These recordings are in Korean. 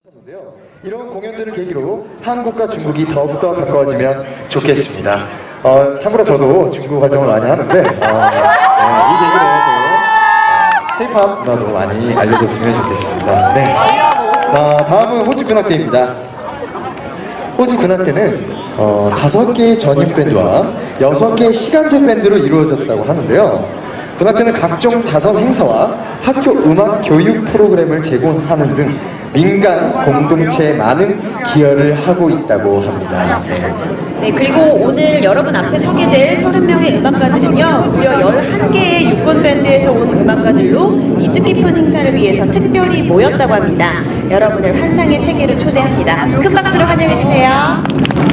인데요. 이런 공연들을 계기로 한국과 중국이 더욱더 가까워지면 좋겠습니다. 참고로 저도 중국 활동을 많이 하는데 이 계기로 또 K-POP 문화도 많이 알려졌으면 좋겠습니다. 네. 다음은 호주 군악대입니다. 호주 군악대는 5개의 전임 밴드와 6개의 시간제 밴드로 이루어졌다고 하는데요. 군악대는 각종 자선 행사와 학교 음악 교육 프로그램을 제공하는 등 민간 공동체에 많은 기여를 하고 있다고 합니다. 네, 그리고 오늘 여러분 앞에 서게 될 30명의 음악가들은요, 무려 11개의 육군밴드에서 온 음악가들로 이 뜻깊은 행사를 위해서 특별히 모였다고 합니다. 여러분을 환상의 세계로 초대합니다. 큰 박수로 환영해주세요.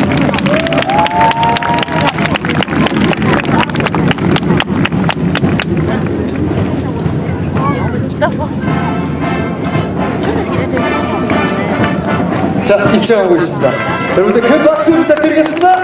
자, 입장하고 있습니다. 여러분들 큰 박수 부탁드리겠습니다.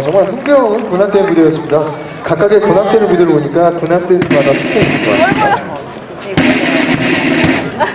정말 흥겨운 군악대 무대였습니다. 각각의 군악대를 무대를 보니까 군악대마다 특색이 있는 것 같습니다. 네, 그러네요.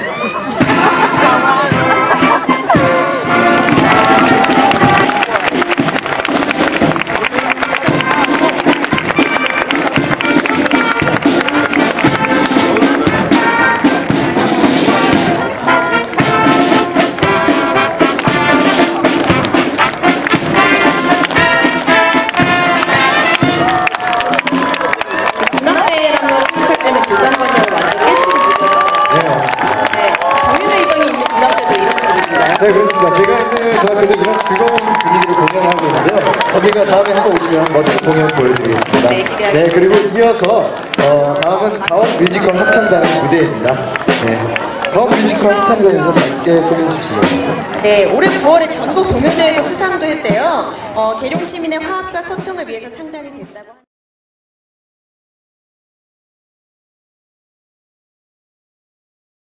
군악대라고 생각할 때는 도전관으로 완전 깨트린 무대예요. 네, 정윤호 이번이 이 군악대도 이런 분위기인가요? 네, 그렇습니다. 제가 있는 중학교도 이런 즐거운 분위기로 공연하고 있는데요. 언젠가 다음에 한번 오시면 멋진 공연 보여드리겠습니다. 네, 기대하겠습니다. 네, 그리고 이어서 다음은 다원 뮤지컬 합창단의 무대입니다. 네, 다원 뮤지컬 합창단에서 짧게 소개해 주시죠. 네, 올해 9월에 전국 동요대회에서 수상도 했대요. 계룡 시민의 화합과 소통을 위해서 창단이 됐다고 합니다.